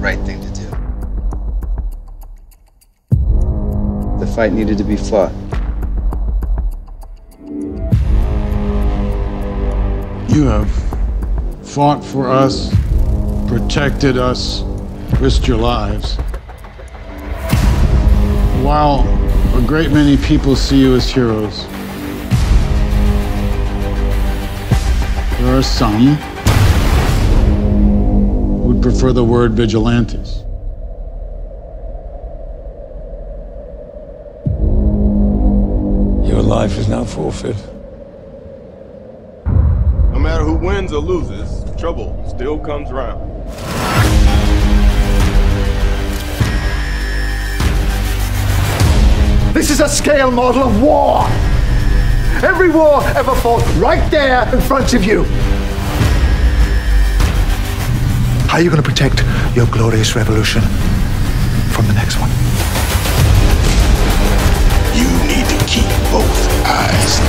right thing to do. The fight needed to be fought. You have fought for us, protected us, risked your lives. While a great many people see you as heroes, there are some who would prefer the word vigilantes. Your life is now forfeit. No matter who wins or loses, trouble still comes around. This is a scale model of war. Every war ever fought right there in front of you. How are you going to protect your glorious revolution from the next one? You need to keep both eyes